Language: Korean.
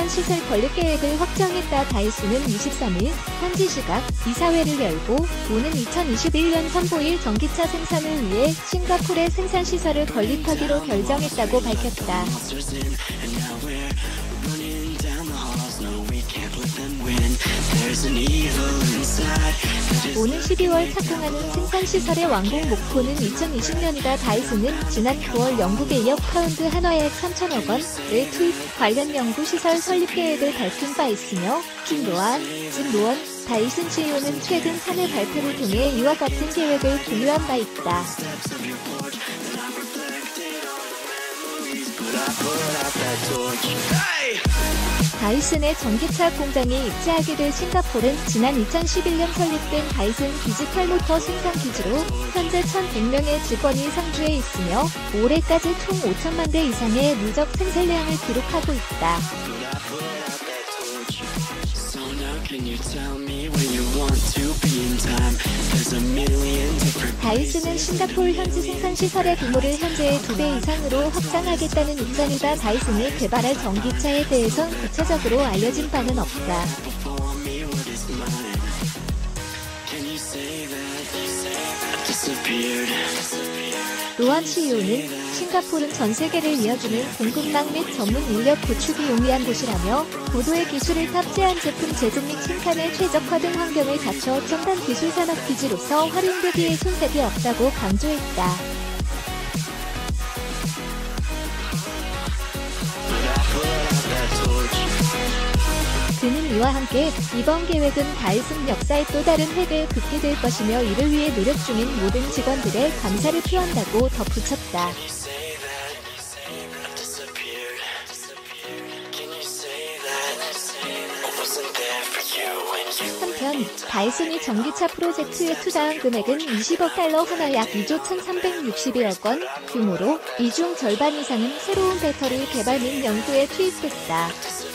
생산시설 건립 계획을 확정했다. 다이슨은 23일 현지 시각 이사회를 열고 오는 2021년 3일 전기차 생산을 위해 싱가포르에 생산시설을 건립하기로 결정했다고 밝혔다. 오는 12월 착공하는 생산시설의 완공 목표는 2020년이다. 다이슨은 지난 9월 영국에 이어 파운드 한화약 3천억 원을 투입 관련 연구시설 설립 계획을 밝힌 바 있으며 진 로원 다이슨 CEO는 최근 사내 발표를 통해 이와 같은 계획을 공유한 바 있다. 다이슨의 전기차 공장이 입지하게 될 싱가포르는 지난 2011년 설립된 다이슨 디지털 모터 생산 기지로 현재 1,100명의 직원이 상주해 있으며 올해까지 총 5천만 대 이상의 누적 생산량을 기록하고 있다. 다이슨은 싱가포르 현지 생산시설의 규모를 현재의 2배 이상으로 확장하겠다는 입장이다. 다이슨이 개발할 전기차에 대해선 구체적으로 알려진 바는 없다. 로한 CEO는 싱가포르는 전 세계를 이어주는 공급망 및 전문 인력 구축이 용이한 곳이라며 고도의 기술을 탑재한 제품 제조 및 생산에 최적화된 환경을 갖춰 첨단 기술 산업 기지로서 활용되기에 손색이 없다고 강조했다. 그는 이와 함께 이번 계획은 다이슨 역사의 또 다른 획을 긋게 될 것이며 이를 위해 노력 중인 모든 직원들의 감사를 표한다고 덧붙였다. 한편 다이슨이 전기차 프로젝트에 투자한 금액은 20억 달러 하나 약 2조 1,360억 원 규모로 이 중 절반 이상은 새로운 배터리 개발 및 연구에 투입됐다.